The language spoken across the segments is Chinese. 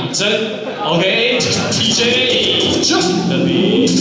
真 ，OK， TJ Jump the beat。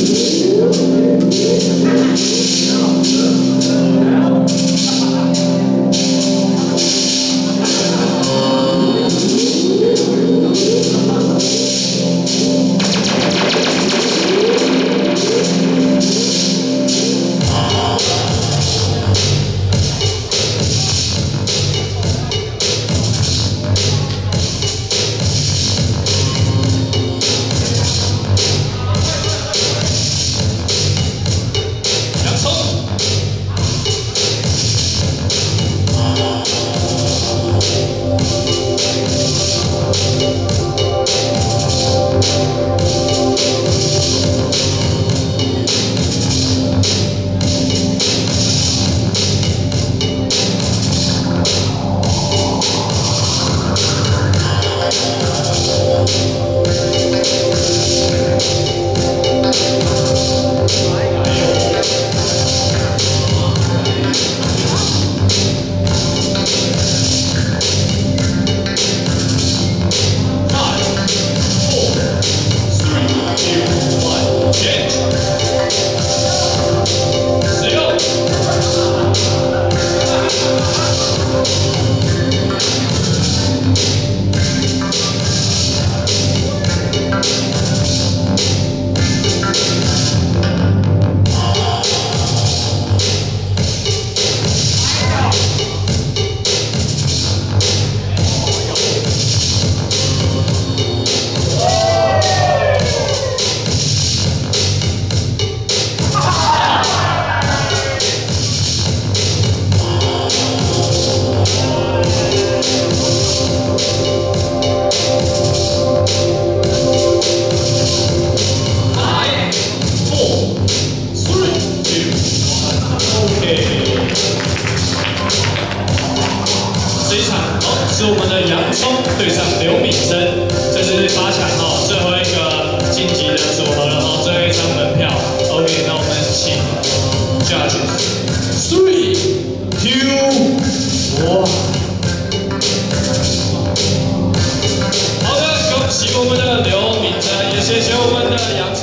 是我们的洋葱对上刘敏珍，这是8强哦，最后一个晋级的组合了哦，最后一张门票。OK， 那我们请 judges 3、2、1。好的，恭喜我们的刘敏珍，也谢谢我们的洋葱。